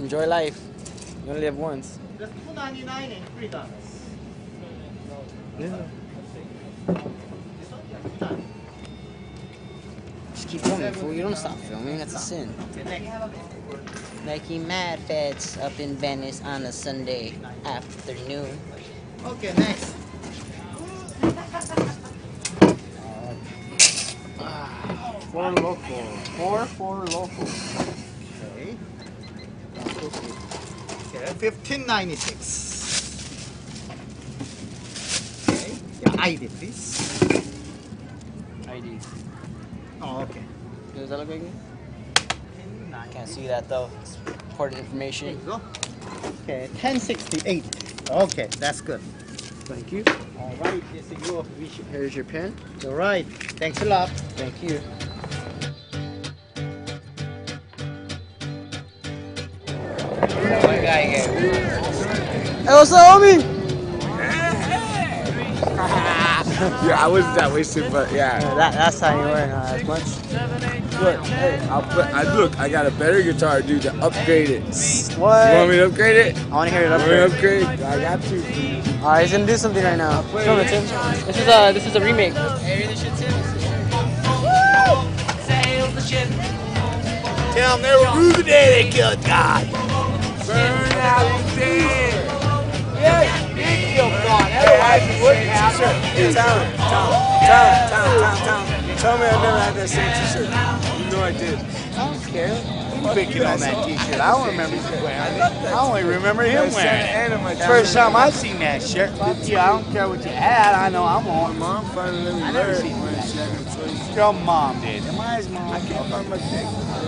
Enjoy life. You only live once. Just $2.99 and $3. Yeah. This one, yeah, $2. Just keep filming, fool. You don't stop filming. That's a sin. Okay, next. Nike Mad Feds up in Venice on a Sunday afternoon. Okay, next. Four local. Four local. Okay. Okay, $15.96. Okay, your ID, please. ID. Oh, okay. Does that look like me? Can't see that though. It's important There information. you go. Okay, 1068. Okay, that's good. Thank you. All right, yes, you. Here's your pen. All right. Thanks a lot. Thank you. What guy here? Hey, what's up, homie? Yeah, I wasn't that wasted, but yeah. That's how you weren't as much. Look, hey, look, I got a better guitar, dude, to upgrade it. What? You want me to upgrade it? I want to hear it You want me to upgrade. upgrade? I got to. Alright, he's gonna do something right now. Film it, Tim. This is a remake. Tell them they were rude today, they killed God. Burn out the dead. Yeah, they killed God. Otherwise, you wouldn't have it. Town. Tell me I never had that same t-shirt. You know I did. I don't care. I'm picking on that t-shirt. I don't remember you wearing it. I only remember him wearing it. First time I seen that shirt. Fuck you, I don't care what you had. I know I'm on. Mom finally let me I never wear it seen when that. she had no choice. Your mom did. Mine's mom. I can't find my thing.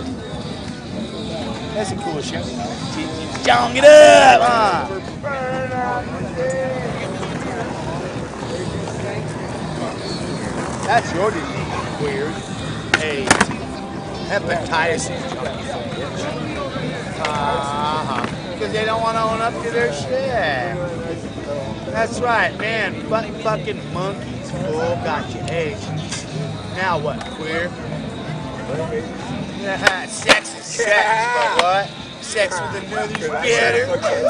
That's a cool shirt. Jong it up, huh? Burn out the dead. That's your disease, weird. AIDS. Hepatitis. Because they don't want to own up to their shit. That's right, man. Fucking monkeys. Fool, got you. AIDS. Now what, queer? Sex is sex, but what? Sex with another's better.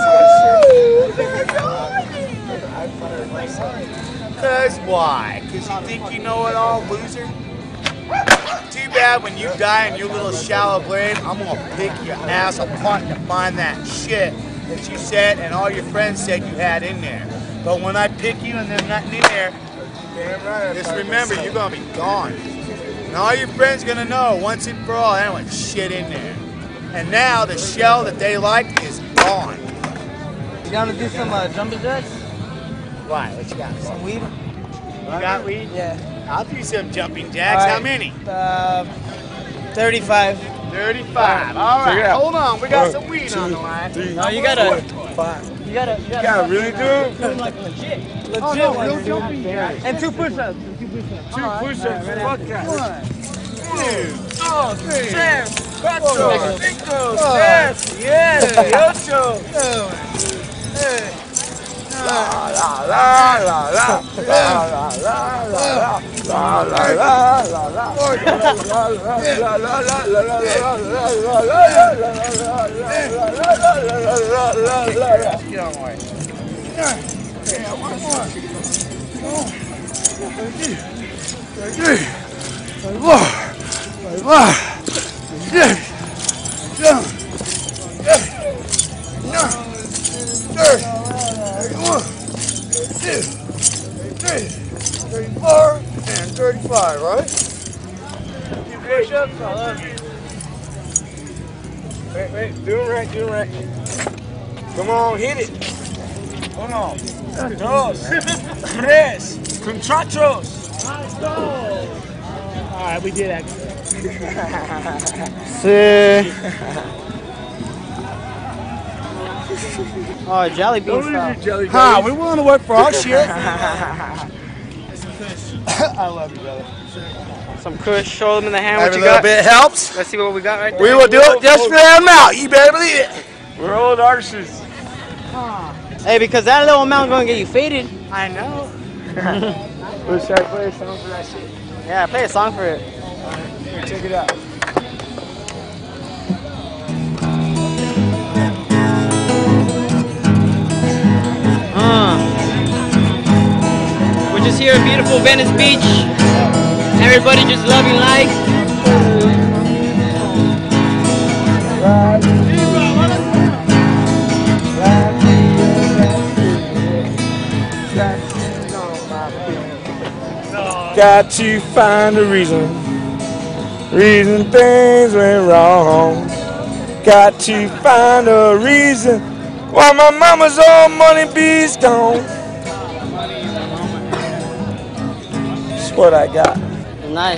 Cause why? Cause you think you know it all, loser? Too bad when you die in your little shallow grave, I'm gonna pick your ass apart to find that shit that you said and all your friends said you had in there. But when I pick you and there's nothing in there, just remember you're gonna be gone. And all your friends gonna know once and for all, there ain't shit in there. And now the shell that they liked is gone. You down to do some jumping jacks? Why? What you got? Some weed? You got weed? Yeah. I'll do some jumping jacks. All right. How many? 35. 35. All right. Check it out. Hold on. We got some weed on the line. No, you gotta. 5. You gotta really do it? like legit. Legit Oh, no, ones, real dude. jumping jacks. And 2 push-ups. 2 push-ups. 2 push-ups. Fuck that. 1, 2, 3, 4, 5, 6, 7, 8. La la la la la la la la 34 and 35, right? Wait, do it right. Come on, hit it. 1, 2, 3, contratos. Alright, we did actually. Oh, jelly bean stuff. Huh, we willing to work for our shit. I love you, brother. Some kush. Show them in the hand what Every you little got. bit helps. Let's see what we got right there. We will do it just for that amount. You better believe it. We're old artists. Hey, because that little amount gonna get you faded. I know. Let's try to play a song for that shit. Yeah, play a song for it. Here, check it out. here at beautiful Venice Beach. Everybody just loving life. Got to find a reason things went wrong. Got to find a reason why my mama's old money be's gone. That's what I got. Nice.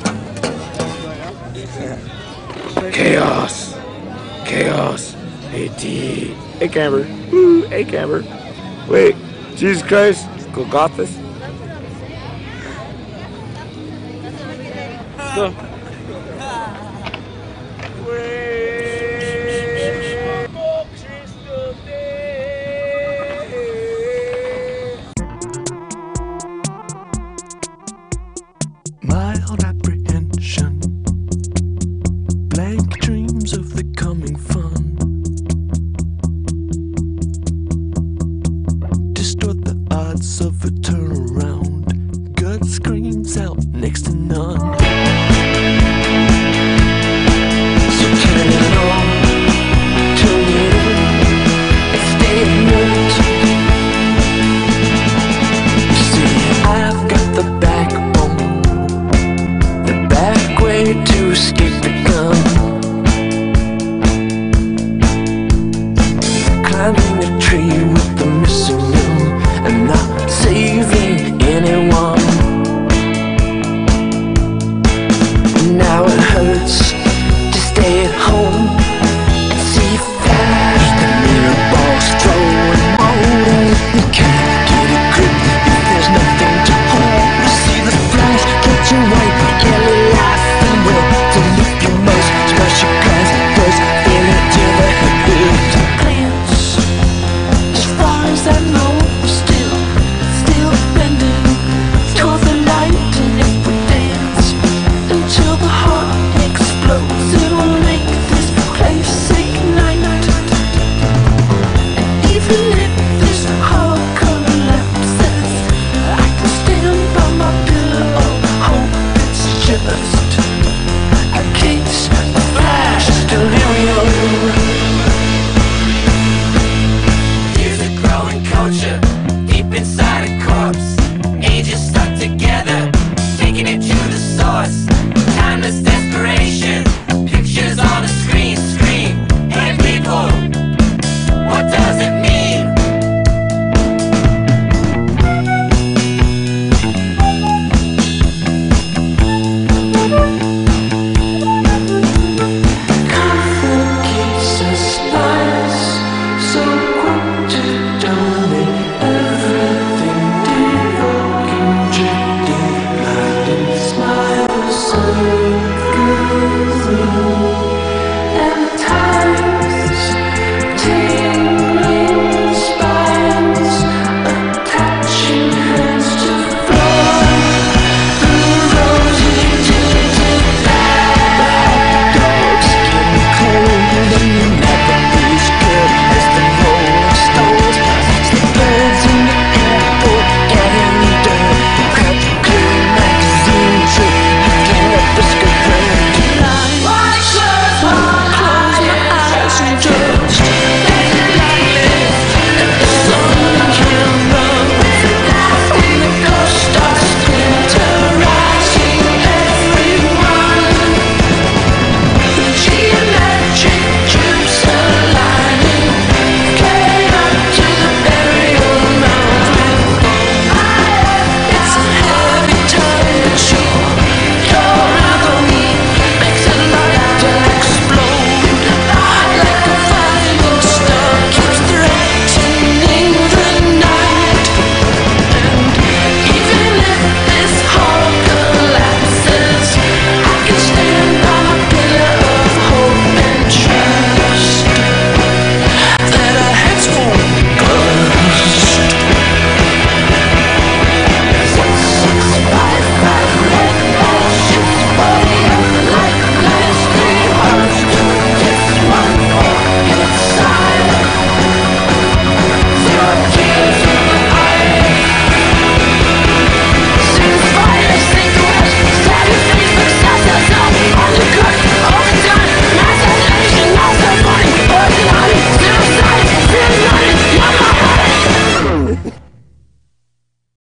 Chaos. Chaos. AT. Hey, Camber. Woo. Hey, Camber. Wait. Jesus Christ. Go Gothas. Go.